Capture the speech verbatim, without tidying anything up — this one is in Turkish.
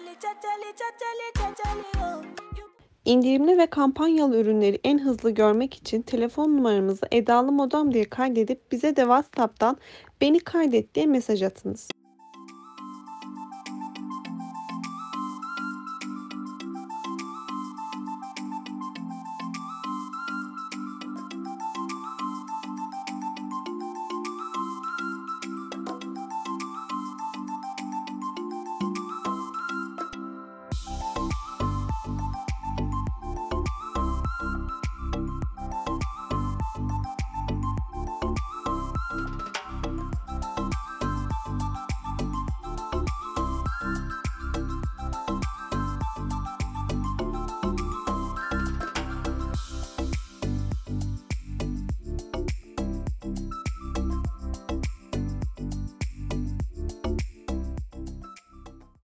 İndirimli ve kampanyalı ürünleri en hızlı görmek için telefon numaramızı Edalı Modem diye kaydedip bize de WhatsApp'tan "Beni kaydet" diye mesaj atınız.